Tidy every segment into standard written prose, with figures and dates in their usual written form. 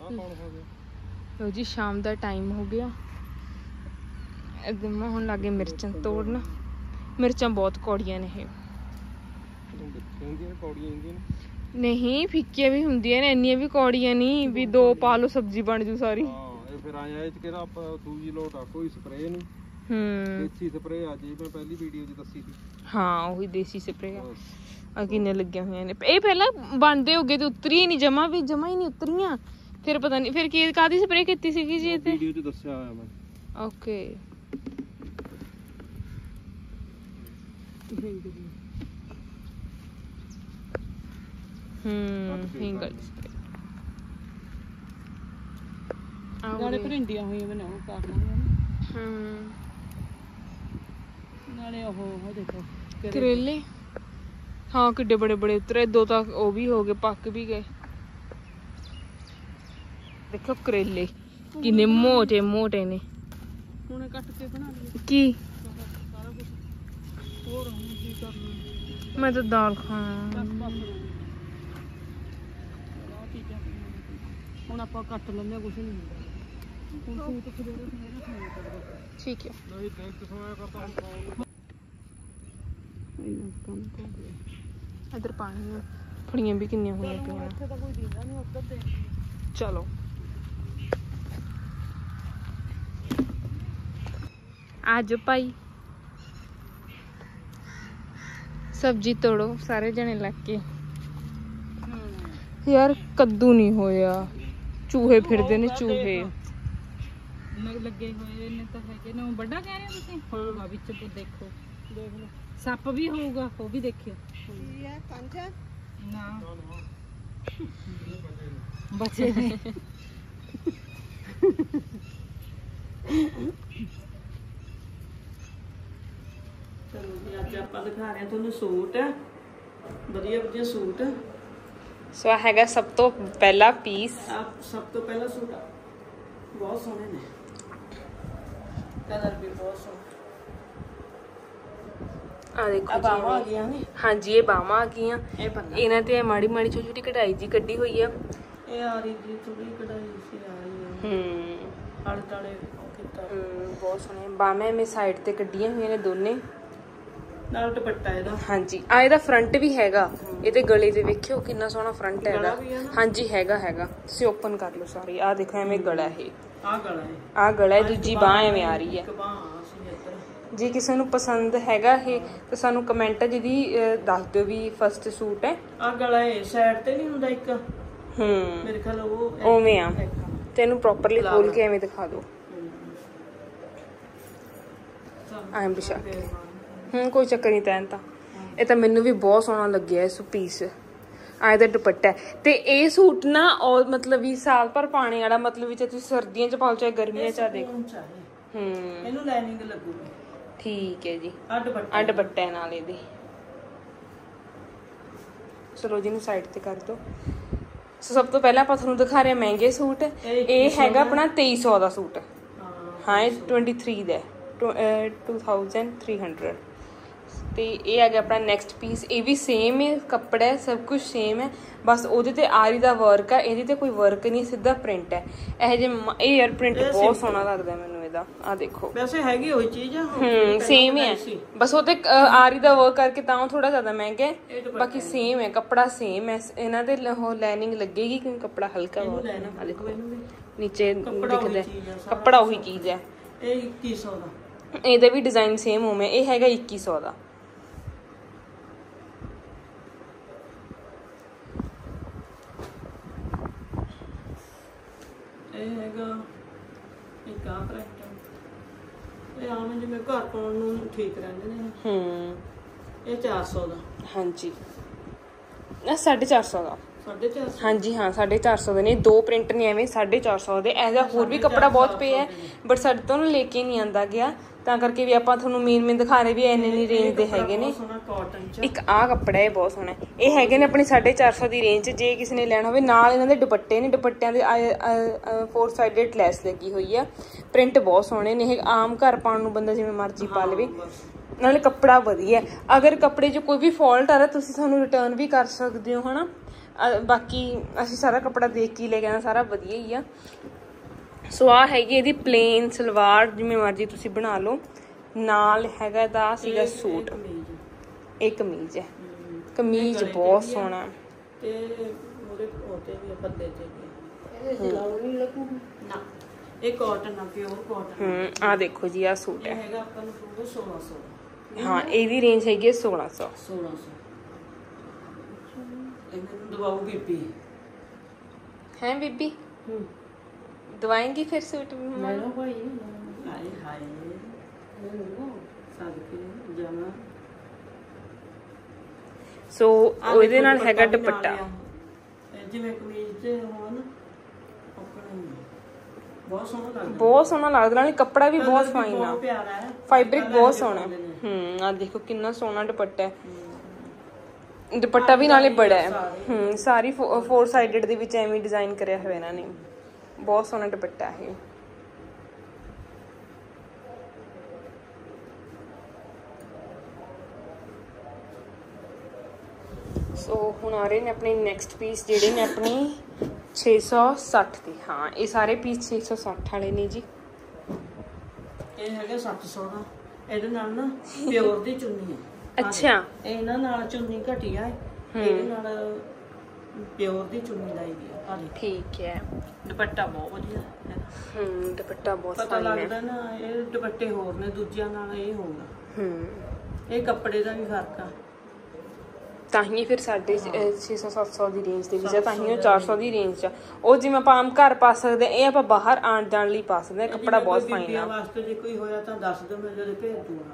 लो जी शाम का टाइम हो गया। एकदम हुण लगे मिर्चां तोड़न। मिर्चां बहुत कौड़ियां ने ये नहीं फिक्कियां भी हुंदियां ने इन्नियां भी कौड़ियां नहीं भी दो पा लो सब्जी बन जू सारी। फिर आया इच केड़ा आप दूजी लोट आ कोई स्प्रे नहीं देसी स्प्रे आ जी मैं पहली वीडियो च दसी थी। हाँ वही देसी स्प्रे आ किन्ने लगे हुए ने ये पहला बनदे होगे ते उतरी नहीं जमा ही नहीं उतरियां फिर पता नहीं फिर की कादी स्प्रे कीती सी जी ते वीडियो च दस्या होया मैं। ओके हिंगल नाले परिंदियां हुई बनाओ कर लांगे नाले ओह देखो करेले। हाँ किड्डे बड़े बड़े उतरे दो तो वो भी हो गए पक भी गए। देखो करेले किन्ने मोटे मोटे ने हुणे कट के बना लिए की सारा कुछ और हम की करना मैं तो दाल खाना ਹੁਣ ਆਪਾਂ ਕੱਟ ਲੈਂਦੇ ਕੁਝ ਨਹੀਂ ਹੁੰਦਾ ਹੁਣ ਸੂਟ ਖੜੇਰੇ ठीक है। नहीं देख के सोया करता हम ਕੰਮ ਕਰ इधर पानी फड़ियां भी किन्नियां हुई पियां ਇੱਥੇ ਤਾਂ ਕੋਈ ਦਿੰਦਾ ਨਹੀਂ ਉੱਧਰ ਤੇ चलो आज भाई सब्जी तोड़ो सारे जने लग के यार कद्दू नहीं होया चूहे फिरदे ने चूहे ਲੱਗੇ ਹੋਏ ਨੇ ਤਾਂ ਹੈਗੇ ਨੇ ਵੱਡਾ ਕਹਿ ਰਹੇ ਹੋ ਤੁਸੀਂ ਹਾਂ ਵਿੱਚ ਤੋਂ ਦੇਖੋ ਦੇਖ ਲਓ ਸੱਪ ਵੀ ਹੋਊਗਾ ਉਹ ਵੀ ਦੇਖਿਓ ਕੀ ਹੈ ਕੰਚ ਨਾ ਬਚੇ ਨੇ ਚਲੋ ਜੀ ਅੱਜ ਆਪਾਂ ਦਿਖਾ ਰਹੇ ਹਾਂ ਤੁਹਾਨੂੰ ਸੂਟ ਵਧੀਆ ਵਧੀਆ ਸੂਟ ਸੋ ਹੈਗਾ ਸਭ ਤੋਂ ਪਹਿਲਾ ਪੀਸ ਆ ਸਭ ਤੋਂ ਪਹਿਲਾ ਸੂਟ ਬਹੁਤ ਸੋਹਣੇ ਨੇ कलर भी बहुत सोहना आ देखो बावा आ गया ने हाँ जी ये बावा आ गई इन्हां ते माड़ी माड़ी छोटी छोटी कढ़ाई जी कड्डी हुई है ये आ रही जी थोड़ी कढ़ाई सी आ रही है आले ताले किता बहुत सोहने बामे में साइड ते कड्डियां हुई ने दोने नाल दुपट्टा ਇਹਦਾ हाँ जी आ ਇਹਦਾ फ्रंट भी हैगा ਇਹਦੇ ਗਲੇ ਤੇ ਵੇਖਿਓ ਕਿੰਨਾ ਸੋਹਣਾ फ्रंट हैगा हाँ जी हैगा ਤੁਸੀਂ ओपन कर लो सारी आ देखो ਐਵੇਂ ਗਲਾ है ਆ ਗਲਾ ਹੈ आ गला है दूजी बाह ਐਵੇਂ आ रही है ਇੱਕ ਬਾਹ ਸੀ ਇੱਧਰ ਜੇ ਕਿਸੇ ਨੂੰ ਪਸੰਦ ਹੈਗਾ ਇਹ ਤਾਂ ਸਾਨੂੰ ਕਮੈਂਟ ਜਿਹਦੀ ਦੱਸ ਦਿਓ ਵੀ ਫਸਟ ਸੂਟ ਹੈ ਆ ਗਲਾ ਹੈ ਸਾਈਡ ਤੇ ਨਹੀਂ ਹੁੰਦਾ ਇੱਕ ਮੇਰੇ ਖਿਆਲ ਉਹ ਉਵੇਂ ਆ ਤੈਨੂੰ ਪ੍ਰੋਪਰਲੀ ਖੋਲ ਕੇ ਐਵੇਂ ਦਿਖਾ ਦਿਓ ਆਮ ਬਿਸ਼ਾ ਕੋਈ ਚੱਕਰ ਨਹੀਂ ਤੈਨ ਤਾਂ ਇਹ ਤਾਂ ਮੈਨੂੰ ਵੀ ਬਹੁਤ ਸੋਹਣਾ ਲੱਗਿਆ ਇਸ ਪੀਸ ਆਏ ਦਾ ਦੁਪੱਟਾ ਤੇ ਇਹ ਸੂਟ ਨਾ ਔਰ ਮਤਲਬ ਵੀ ਸਾਲ ਭਰ ਪਾਣੇ ਵਾਲਾ ਮਤਲਬ ਵਿੱਚ ਤੁਸੀਂ ਸਰਦੀਆਂ ਚ ਪਾਓ ਚਾਹੇ ਗਰਮੀਆਂ ਚ ਆ ਦੇਖੋ ਇਹਨੂੰ ਲਾਈਨਿੰਗ ਲੱਗੂਗੀ ਠੀਕ ਹੈ ਜੀ ਆ ਦੁਪੱਟੇ ਨਾਲ ਇਹਦੇ ਚਲੋ ਜੀ ਨੂੰ ਸਾਈਡ ਤੇ ਕਰ ਦੋ ਸਭ ਤੋਂ ਪਹਿਲਾਂ ਆਪਾਂ ਤੁਹਾਨੂੰ ਦਿਖਾ ਰਹੇ ਮਹਿੰਗੇ ਸੂਟ ਇਹ ਹੈਗਾ ਆਪਣਾ 2300 ਦਾ ਸੂਟ ਹਾਂ ਇਹ 23 ਦਾ 2300 ਤੇ ਇਹ ਆ ਗਿਆ ਆਪਣਾ ਨੈਕਸਟ ਪੀਸ ਇਹ ਵੀ ਸੇਮ ਹੈ ਕੱਪੜਾ ਹੈ ਸਭ ਕੁਝ ਸੇਮ ਹੈ ਬਸ ਉਹਦੇ ਤੇ ਆਰੀ ਦਾ ਵਰਕ ਹੈ ਇਹਦੇ ਤੇ ਕੋਈ ਵਰਕ ਨਹੀਂ ਸਿੱਧਾ ਪ੍ਰਿੰਟ ਹੈ ਇਹ ਜੇ ਇਹ ਯਾਰ ਪ੍ਰਿੰਟ ਬਹੁਤ ਸੋਹਣਾ ਲੱਗਦਾ ਮੈਨੂੰ ਇਹਦਾ ਆ ਦੇਖੋ ਵੈਸੇ ਹੈਗੀ ਉਹੀ ਚੀਜ਼ ਆ ਸੇਮ ਹੈ ਬਸ ਉਹ ਤੇ ਆਰੀ ਦਾ ਵਰਕ ਕਰਕੇ ਤਾਂ ਥੋੜਾ ਜ਼ਿਆਦਾ ਮਹਿੰਗਾ ਹੈ ਬਾਕੀ ਸੇਮ ਹੈ ਕੱਪੜਾ ਸੇਮ ਹੈ ਇਹਨਾਂ ਦੇ ਲਾਈਨਿੰਗ ਲੱਗੇਗੀ ਕਿਉਂਕਿ ਕੱਪੜਾ ਹਲਕਾ ਬਹੁਤ ਹੈ ਨਾ ਆ ਦੇਖੋ ਨੀਚੇ ਦਿਖਦਾ ਕੱਪੜਾ ਉਹੀ ਚੀਜ਼ ਹੈ ਇਹ 2100 ਦਾ ਇਹਦਾ ਵੀ ਡਿਜ਼ਾਈਨ ਸੇਮ ਉਵੇਂ ਇਹ ਹੈਗਾ 2100 ਦਾ ਇਹ ਹੈਗਾ ਇੱਕ ਆ ਪ੍ਰਿੰਟ ਇਹ ਆਮ ਜਿਵੇਂ ਘਰ ਪਾਉਣ ਨੂੰ ਠੀਕ ਰਹਿੰਦੇ ਨੇ ਇਹ 400 ਦਾ ਹਾਂਜੀ ਨਾ 450 ਦਾ 450 ਹਾਂਜੀ ਹਾਂ 450 ਦੇ ਨੇ ਦੋ ਪ੍ਰਿੰਟ ਨੇ ਐਵੇਂ 450 ਦੇ ਐਸਾ ਹੋਰ ਵੀ ਕੱਪੜਾ ਬਹੁਤ ਪਿਆ ਹੈ ਬਟ ਸਾਡੇ ਤੋਂ ਲੈ ਕੇ ਨਹੀਂ ਆਂਦਾ ਗਿਆ ਤਾਂ ਕਰਕੇ ਵੀ ਆਪਾਂ ਤੁਹਾਨੂੰ ਮੇਨ ਦਿਖਾ ਰਹੇ ਵੀ ਇੰਨੀ ਰੇਂਜ ਦੇ ਹੈਗੇ ਨੇ ਇੱਕ ਆਹ ਕੱਪੜਾ ਇਹ ਬਹੁਤ ਸੋਹਣਾ ਇਹ ਹੈਗੇ ਨੇ ਆਪਣੀ 450 ਦੀ ਰੇਂਜ ਜੇ ਕਿਸੇ ਨੇ ਲੈਣਾ ਹੋਵੇ ਨਾਲ ਇਹਨਾਂ ਦੇ ਦੁਪੱਟੇ ਨੇ ਦੁਪੱਟਿਆਂ ਦੇ 4 ਸਾਈਡਡ ਲੈਸ ਲੱਗੀ ਹੋਈ ਆ ਪ੍ਰਿੰਟ ਬਹੁਤ ਸੋਹਣੇ ਨੇ ਇਹ ਆਮ ਘਰ ਪਾਉਣ ਨੂੰ ਬੰਦਾ ਜਿਵੇਂ ਮਰਜ਼ੀ ਪਾ ਲਵੇ ਨਾਲੇ ਕੱਪੜਾ ਵਧੀਆ ਅਗਰ ਕੱਪੜੇ 'ਚ ਕੋਈ ਵੀ ਫਾਲਟ ਆ ਰਿਹਾ ਤੁਸੀਂ ਸਾਨੂੰ ਰਿਟਰਨ ਵੀ ਕਰ ਸਕਦੇ ਹੋ ਹਨਾ ਬਾਕੀ ਅਸੀਂ ਸਾਰਾ ਕੱਪੜਾ ਦੇਖ ਕੇ ਲੈ ਕੇ ਆਉਣਾ, ਸਾਰਾ ਵਧੀਆ ਹੀ ਆ। ਸੋ ਆਹ ਹੈਗੀ ਇਹਦੀ ਪਲੇਨ ਸਲਵਾਰ, ਜਿਵੇਂ ਮਰਜ਼ੀ ਤੁਸੀਂ ਬਣਾ ਲਓ। ਨਾਲ ਹੈਗਾ ਦਾ ਸੀਗਾ ਸੂਟ, ਇਹ ਕਮੀਜ਼ ਹੈ। ਕਮੀਜ਼ ਬਹੁਤ ਸੋਹਣਾ ਤੇ ਉਹਦੇ ਕੋਤੇ ਵੀ ਪੱਲੇ ਤੇ ਇਹਦੇ ਸਿਲਾਉ ਨਹੀਂ ਲੱਗੂ ਨਾ, ਇਹ ਕਾਟਨ ਆ, ਪਿਓਰ ਕਾਟਨ। ਆ ਦੇਖੋ ਜੀ ਆ ਸੂਟ ਹੈ, ਹੈਗਾ ਆਪਾਂ ਨੂੰ ਪੂਰਾ 1600। ਹਾਂ ਇਹਦੀ ਰੇਂਜ ਹੈਗੀ ਹੈ 1600। ਇਹਨੂੰ ਦਵਾਉ ਬੀਬੀ ਹੈ ਬੀਬੀ, ਦਵਾएंगी फिर सूट ਮੈਨੂੰ ਭਾਈ ਹਾਏ ਹਾਏ ਮੈਨੂੰ ਸਾਦਕੇ ਜਾਣਾ। ਸੋ ਉਹਦੇ ਨਾਲ ਹੈਗਾ ਦੁਪੱਟਾ, ਜਿਵੇਂ ਕਮੀਜ਼ ਤੇ ਹੋਣ ਆਪਣੇ ਬਹੁਤ ਸੋਹਣਾ ਲੱਗਦਾ, ਬਹੁਤ ਸੋਹਣਾ ਲੱਗਦਾ। ਨਾਲੇ ਕੱਪੜਾ ਵੀ ਬਹੁਤ ਫਾਈਨ ਆ, ਪਿਆਰਾ ਹੈ, ਫੈਬਰਿਕ ਬਹੁਤ ਸੋਹਣਾ। ਆ ਦੇਖੋ ਕਿੰਨਾ ਸੋਹਣਾ ਦੁਪੱਟਾ ਹੈ, ਦੁਪੱਟਾ ਵੀ ਨਾਲੇ ਬੜਾ ਹੈ। ਸਾਰੀ 4 ਸਾਈਡਡ ਦੇ ਵਿੱਚ ਐਵੇਂ ਡਿਜ਼ਾਈਨ ਕਰਿਆ ਹੋਇਆ ਇਹਨਾਂ ਨੇ, ਬਹੁਤ ਸੋਹਣਾ ਦੁਪੱਟਾ ਹੈ। ਸੋ ਹੁਣ ਆ ਰਹੇ ਨੇ ਆਪਣੇ ਨੈਕਸਟ ਪੀਸ, ਜਿਹੜੇ ਨੇ ਆਪਣੀ 660 ਦੇ। ਹਾਂ ਇਹ ਸਾਰੇ ਪੀਸ 660 ਵਾਲੇ ਨੇ ਜੀ। ਇਹ ਹੈਗਾ 700 ਦਾ, ਇਹਦੇ ਨਾਲ ਨਾ ਪਿਓਰ ਦੀ ਚੁੰਨੀ ਹੈ। ਅੱਛਾ, ਇਹਨਾਂ ਨਾਲ ਚੁੰਨੀ ਘਟੀਆ ਹੈ, ਇਹਦੇ ਨਾਲ ਪਿਓਰ ਦੀ ਚੁੰਨੀ ਲਾਈ ਦੀ ਹੈ। ਠੀਕ ਹੈ। ਦੁਪੱਟਾ ਬਹੁਤ ਵਧੀਆ ਹੈ। ਦੁਪੱਟਾ ਬਹੁਤ ਪਤਾ ਲੱਗਦਾ ਨਾ ਇਹ ਦੁਪੱਟੇ ਹੋਰ ਨੇ ਦੂਜਿਆਂ ਨਾਲ, ਇਹ ਹੋਊਗਾ ਇਹ ਕੱਪੜੇ ਦਾ ਵੀ ਫਰਕ ਆ। ਤਾਂ ਹੀ ਫਿਰ ਸਾਡੇ 600-700 ਦੀ ਰੇਂਜ ਦੇ ਵਿੱਚ ਆ, ਤਾਂ ਹੀ ਉਹ 400 ਦੀ ਰੇਂਜ ਆ। ਉਹ ਜਿਵੇਂ ਆਪਾਂ ਆਮ ਘਰ ਪਾ ਸਕਦੇ, ਇਹ ਆਪਾਂ ਬਾਹਰ ਆਉਣ ਜਾਣ ਲਈ ਪਾ ਸਕਦੇ। ਕੱਪੜਾ ਬਹੁਤ ਫਾਈਨ ਆ। ਵਾਸਤੇ ਜੇ ਕੋਈ ਹੋਇਆ ਤਾਂ ਦੱਸ ਦਿਓ, ਮੈਂ ਜਦੋਂ ਭੇਜ ਦੂੰਗਾ।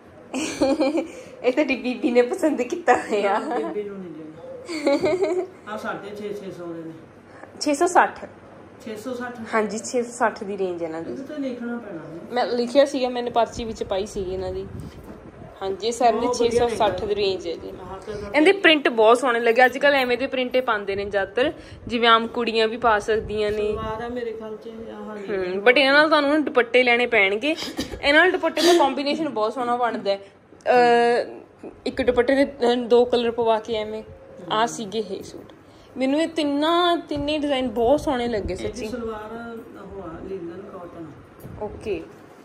ਇਹ ਤਾਂ ਬੀਬੀ ਨੇ ਪਸੰਦ ਕੀਤਾ ਹੋਇਆ। ਬੀਬੀ ਨੂੰ ਨਹੀਂ ਦੇਣਾ। ਆ 650 ਦੇ ਨੇ। 660 660 ਹਾਂਜੀ 660 ਦੀ ਰੇਂਜ ਹੈ ਇਹਨਾਂ ਦੀ। ਇਹ ਤਾਂ ਲਿਖਣਾ ਪੈਣਾ, ਮੈਂ ਲਿਖਿਆ ਸੀਗਾ, ਮੈंने ਪਰਚੀ ਵਿੱਚ ਪਾਈ ਸੀਗੀ ਇਹਨਾਂ ਦੀ। ਹਾਂਜੀ ਸਰ ਦੀ 660 ਦੀ ਰੇਂਜ ਹੈ ਜੀ। ਇਹਦੇ ਪ੍ਰਿੰਟ ਬਹੁਤ ਸੋਹਣੇ ਲੱਗੇ। ਅੱਜ ਕੱਲ ਐਵੇਂ ਦੇ ਪ੍ਰਿੰਟੇ ਪਾਉਂਦੇ ਨੇ ਜ਼ਿਆਦਾਤਰ, ਜਿਵੇਂ ਆਮ ਕੁੜੀਆਂ ਵੀ ਪਾ ਸਕਦੀਆਂ ਨੇ। ਮੇਰੇ ਖਿਆਲ ਚ ਬਟ ਇਹਨਾਂ ਨਾਲ ਤੁਹਾਨੂੰ ਦੁਪੱਟੇ ਲੈਣੇ ਪੈਣਗੇ। ਇਹਨਾਂ ਨਾਲ ਦੁਪੱਟੇ ਦਾ ਕੰਬੀਨੇਸ਼ਨ ਬਹੁਤ ਸੋਹਣਾ ਬਣਦਾ ਹੈ। ਇੱਕ ਦੁਪੱਟੇ ਦੇ 2 ਕਲਰ ਪਵਾ ਕੇ ਐਵੇਂ ਆ ਸੀਗੇ ਇਹ ਸੂਟ। ਮੈਨੂੰ ਇਹ ਤਿੰਨੇ ਡਿਜ਼ਾਈਨ ਬਹੁਤ ਸੋਹਣੇ ਲੱਗੇ ਸੱਚੀ। Salwar linen cotton. ਓਕੇ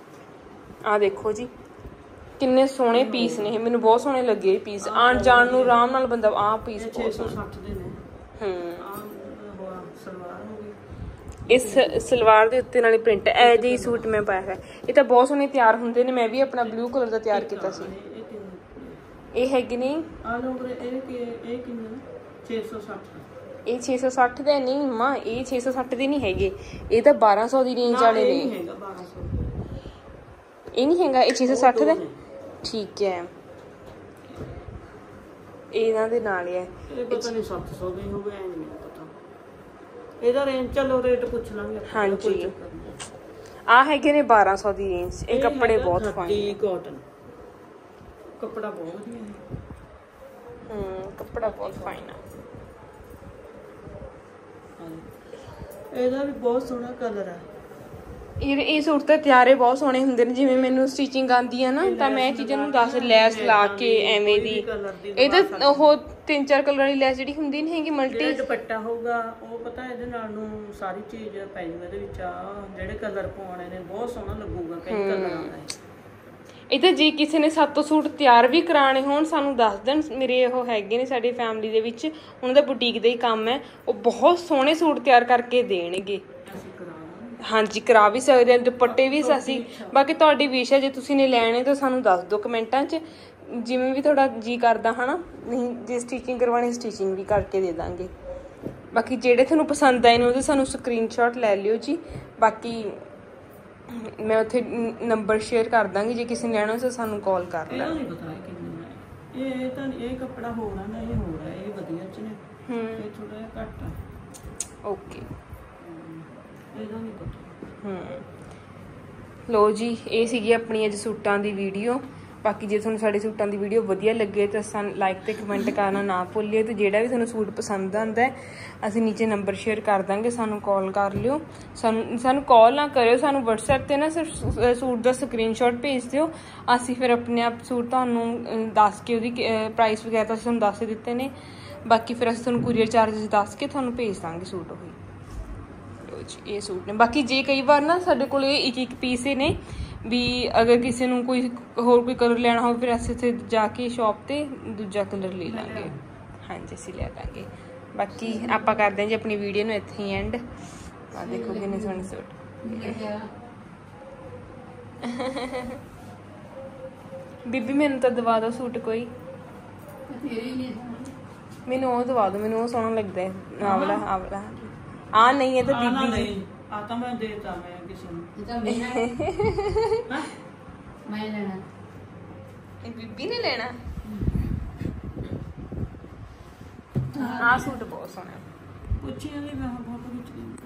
ਆ ਦੇਖੋ ਜੀ ਕਿੰਨੇ ਸੋਹਣੇ ਪੀਸ ਨੇ, ਮੈਨੂੰ ਬਹੁਤ ਸੋਹਣੇ ਲੱਗੇ ਪੀਸ। ਆਣ ਜਾਣ ਨੂੰ ਆਰਾਮ ਨਾਲ ਬੰਦਾ ਆਹ ਪੀਸ 660 ਦੇ ਨੇ। ਸਲਵਾਰ ਹੋ ਗਈ। ਇਸ ਸਲਵਾਰ ਦੇ ਉੱਤੇ ਨਾਲੇ ਪ੍ਰਿੰਟ ਐ ਜਿਹੀ ਸੂਟ ਮੈਂ ਪਾਇਆ ਹੈ। ਇਹ ਤਾਂ ਬਹੁਤ ਸੋਹਣੇ ਤਿਆਰ ਹੁੰਦੇ ਨੇ। ਮੈਂ ਵੀ ਆਪਣਾ ਬਲੂ ਕਲਰ ਦਾ ਤਿਆਰ ਕੀਤਾ ਸੀ। ਇਹ ਹੈਗੇ ਨੇ ਇਹ ਕਿੰਨੇ 660। ਇਹ 660 ਦੇ ਨਹੀਂ ਮਾਂ, ਇਹ 660 ਦੇ ਨਹੀਂ ਹੈਗੇ, ਇਹ ਤਾਂ 1200 ਦੀ ਰੇਂਜ ਵਾਲੇ ਨੇ। ਇਹ ਨਹੀਂ ਹੈਗਾ, ਇਹ 660 ਦੇ। ਠੀਕ ਹੈ, ਇਹਨਾਂ ਦੇ ਨਾਲ ਹੈ। ਇਹ ਪਤਾ ਨਹੀਂ 700 ਦੇ ਹੋਵੇ, ਐ ਨਹੀਂ ਪਤਾ ਇਹਦਾ ਰੇਂਜ। ਚਲੋ ਰੇਟ ਪੁੱਛ ਲਾਂਗੇ। ਹਾਂਜੀ ਆ ਹੈਗੇ ਨੇ 1200 ਦੀ ਰੇਂਜ। ਇਹ ਕੱਪੜੇ ਬਹੁਤ ਫਾਈਨ ਕਾਟਨ ਕੱਪੜਾ ਬਹੁਤ ਵਧੀਆ ਹੈ। ਕੱਪੜਾ ਬਹੁਤ ਫਾਈਨ ਆ। ਇਹਦਾ ਵੀ ਬਹੁਤ ਸੋਹਣਾ ਕਲਰ ਹੈ। ਇਹ ਸੂਟ ਤਾਂ ਤਿਆਰੇ ਬਹੁਤ ਸੋਹਣੇ ਹੁੰਦੇ ਨੇ। ਜਿਵੇਂ ਮੈਨੂੰ ਸਟਿਚਿੰਗ ਆਉਂਦੀ ਹੈ ਨਾ, ਤਾਂ ਮੈਂ ਇਹ ਚੀਜ਼ਾਂ ਨੂੰ ਦੱਸ ਲੈਸ ਲਾ ਕੇ ਐਵੇਂ ਦੀ। ਇਹ ਤਾਂ ਉਹ 3-4 ਕਲਰ ਵਾਲੀ ਲੈਸ ਜਿਹੜੀ ਹੁੰਦੀ ਨਹੀਂ ਹੈਗੀ, ਮਲਟੀ ਦੁਪੱਟਾ ਹੋਊਗਾ ਉਹ ਪਤਾ ਇਹਦੇ ਨਾਲ ਨੂੰ ਸਾਰੀ ਚੀਜ਼ ਪੈ ਜੂ ਇਹਦੇ ਵਿੱਚ। ਆ ਜਿਹੜੇ ਕਲਰ ਪਾਉਣੇ ਨੇ ਬਹੁਤ ਸੋਹਣਾ ਲੱਗੂਗਾ। ਕਈ ਕਲਰ ਆਉਂਦਾ ਹੈ। ਇਹ ਤਾਂ ਜੇ ਕਿਸੇ ਨੇ ਸਾਤੋਂ ਸੂਟ ਤਿਆਰ ਵੀ ਕਰਾਣੇ ਹੋਣ ਸਾਨੂੰ ਦੱਸ ਦੇਣ। ਮੇਰੇ ਉਹ ਹੈਗੇ ਨੇ ਸਾਡੀ ਫੈਮਿਲੀ ਦੇ ਵਿੱਚ, ਉਹਨਾਂ ਦਾ ਬੁਟੀਕ ਦਾ ਹੀ ਕੰਮ ਹੈ। ਉਹ ਬਹੁਤ ਸੋਹਣੇ ਸੂਟ ਤਿਆਰ ਕਰਕੇ ਦੇਣਗੇ। ਹਾਂਜੀ ਕਰਾ ਵੀ ਸਕਦੇ ਹਾਂ, ਦੁਪੱਟੇ ਵੀ ਅਸੀਂ। ਬਾਕੀ ਤੁਹਾਡੀ ਵਿਸ਼ ਹੈ, ਜੇ ਤੁਸੀਂ ਨੇ ਲੈਣੇ ਤਾਂ ਸਾਨੂੰ ਦੱਸ ਦਿਓ ਕਮੈਂਟਾਂ 'ਚ, ਜਿਵੇਂ ਵੀ ਤੁਹਾਡਾ ਜੀ ਕਰਦਾ ਹੈ ਨਾ। ਨਹੀਂ ਜੇ ਸਟਿਚਿੰਗ ਕਰਵਾਉਣੀ, ਸਟਿਚਿੰਗ ਵੀ ਕਰਕੇ ਦੇ ਦਾਂਗੇ। ਬਾਕੀ ਜਿਹੜੇ ਤੁਹਾਨੂੰ ਪਸੰਦ ਆਏ ਨੇ ਉਹਦੇ ਸਾਨੂੰ ਸਕਰੀਨਸ਼ਾਟ ਲੈ ਲਿਓ ਜੀ। ਬਾਕੀ ਮੈਂ ਉੱਥੇ ਨੰਬਰ ਸ਼ੇਅਰ ਕਰ ਦਾਂਗੀ, ਜੇ ਕਿਸੇ ਨੇ ਲੈਣਾ ਤਾਂ ਸਾਨੂੰ ਕਾਲ ਕਰ ਲੈਣਾ। ਨਹੀਂ ਪਤਾ ਕਿੰਨੇ ਇਹ ਤਾਂ ਇਹ ਕੱਪੜਾ ਹੋਰ ਆ ਨਾ, ਇਹ ਹੋਰ ਹੈ। ਇਹ ਵਧੀਆ ਚ ਨੇ, ਇਹ ਥੋੜਾ ਜਿਹਾ ਘੱਟ ਆ। ਓਕੇ ਇਹਦਾ ਨਹੀਂ ਪਤਾ। ਲੋ ਜੀ, ਇਹ ਸੀਗੀ ਆਪਣੀ ਅੱਜ ਸੂਟਾਂ ਦੀ ਵੀਡੀਓ। ਬਾਕੀ ਜੇ ਤੁਹਾਨੂੰ ਸਾਡੇ ਸੂਟਾਂ ਦੀ ਵੀਡੀਓ ਵਧੀਆ ਲੱਗੇ ਤਾਂ ਸਾਨੂੰ ਲਾਈਕ ਤੇ ਕਮੈਂਟ ਕਰਨਾ ਨਾ ਭੁੱਲਿਓ। ਤੇ ਜਿਹੜਾ ਵੀ ਤੁਹਾਨੂੰ ਸੂਟ ਪਸੰਦ ਆਉਂਦਾ ਹੈ, ਅਸੀਂ ਨੀਚੇ ਨੰਬਰ ਸ਼ੇਅਰ ਕਰ ਦਾਂਗੇ, ਸਾਨੂੰ ਕਾਲ ਕਰ ਲਿਓ। ਸਾਨੂੰ ਕਾਲ ਨਾ ਕਰਿਓ, ਸਾਨੂੰ WhatsApp ਤੇ ਨਾ ਸਿਰਫ ਸੂਟ ਦਾ ਸਕਰੀਨਸ਼ਾਟ ਭੇਜ ਦਿਓ। ਅਸੀਂ ਫਿਰ ਆਪਣੇ ਆਪ ਸੂਟ ਤੁਹਾਨੂੰ ਦੱਸ ਕੇ ਉਹਦੀ ਪ੍ਰਾਈਸ ਵਗੈਰਾ ਤਾਂ ਤੁਹਾਨੂੰ ਦੱਸ ਦਿੱਤੇ ਨੇ। ਬਾਕੀ ਫਿਰ ਅਸੀਂ ਤੁਹਾਨੂੰ ਕੁਰੀਅਰ ਚਾਰजेस ਦੱਸ ਕੇ ਤੁਹਾਨੂੰ ਭੇਜ ਦਾਂਗੇ ਸੂਟ ਉਹੀ। ਲਓ ਜੀ ਇਹ ਸੂਟ ਨੇ। ਬਾਕੀ ਜੇ ਕਈ ਵਾਰ ਨਾ ਸਾਡੇ ਕੋਲ ਇੱਕ ਇੱਕ ਪੀਸ ਹੀ ਨੇ ਵੀ ਅਗਰ ਕਿਸੇ ਨੂੰ ਕੋਈ ਹੋਰ ਕੋਈ ਕਲਰ ਲੈਣਾ ਹੋਵੇ ਫਿਰ ਅਸੀਂ ਉੱਥੇ ਜਾ ਕੇ ਸ਼ੌਪ 'ਤੇ ਦੂਜਾ ਕਲਰ ਲੈ ਲਾਂਗੇ। ਹਾਂਜੀ ਅਸੀਂ ਲੈ ਲਾਂਗੇ। ਬਾਕੀ ਆਪਾਂ ਕਰਦੇ ਹਾਂ ਜੀ ਆਪਣੀ ਵੀਡੀਓ ਨੂੰ ਇੱਥੇ ਹੀ ਐਂਡ। ਆ ਦੇਖੋ ਕਿੰਨੇ ਸੋਹਣੇ ਸੂਟ। ਬੀਬੀ ਮੈਨੂੰ ਤਾਂ ਦਵਾ ਦਿਓ ਸੂਟ ਕੋਈ। ਮੈਨੂੰ ਉਹ ਦਵਾ ਦਿਓ, ਮੈਨੂੰ ਉਹ ਸੋਹਣਾ ਲੱਗਦਾ ਹੈ। ਆਹ ਵਾਲਾ ਆ ਨਹੀਂ ਹੈ ਤਾਂ ਬੀਬੀ ਜੀ ਆ ਤਾਂ ਮੈਂ ਦੇਤਾ ਮੈਂ ਕਿਸੇ ਨੂੰ ਮੈਂ ਲੈਣਾ ਇਹ ਬੀਬੀ ਨੇ ਲੈਣਾ। ਆਹ ਸੂਟ ਬਹੁਤ ਸੋਹਣਾ। ਪੁੱਛੀ ਜਾਂਦੀ ਮੈਂ ਫੋਟੋ ਖਿੱਚ ਲਈ।